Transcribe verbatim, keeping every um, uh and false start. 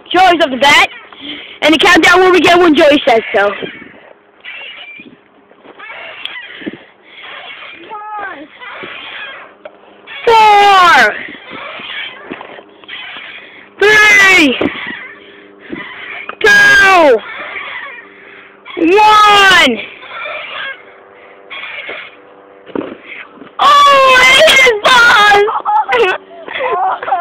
Joey's up the bat. And the countdown will begin when Joey says so. Four, three, two, one.